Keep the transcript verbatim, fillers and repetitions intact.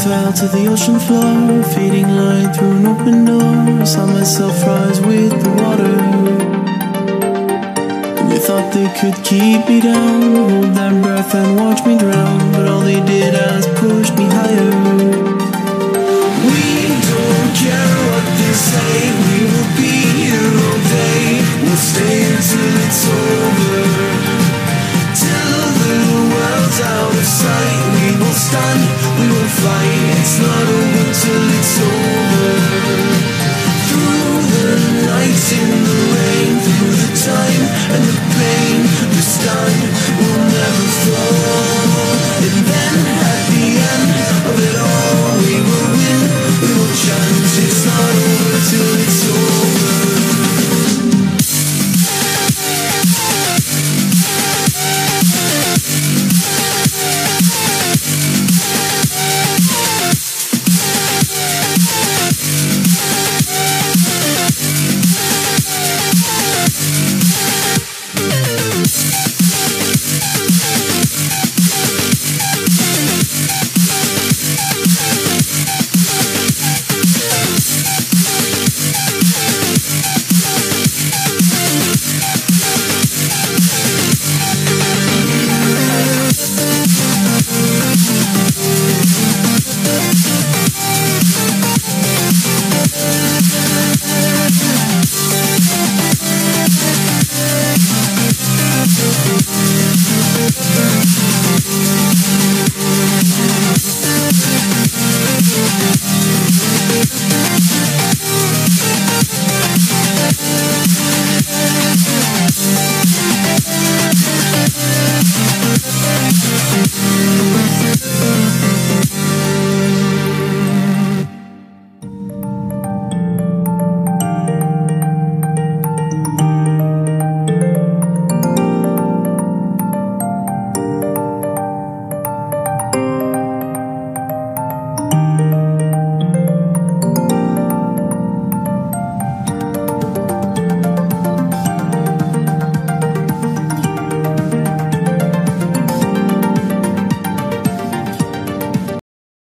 fell to the ocean floor, fading light through an open door. I saw myself rise with the water. And they thought they could keep me down, hold their breath and watch me drown, but all they did was push me higher. We don't care what they say, we will be here all day. We'll stay until it's over, till the world's out of sight. We will stand, we will fight. It's not over till it's over. Through the nights in the rain, through the time and the pain, we stand, we'll never fall. And then at the end of it all, we will win, we will chant. It's not over till it's over. We'll be right back.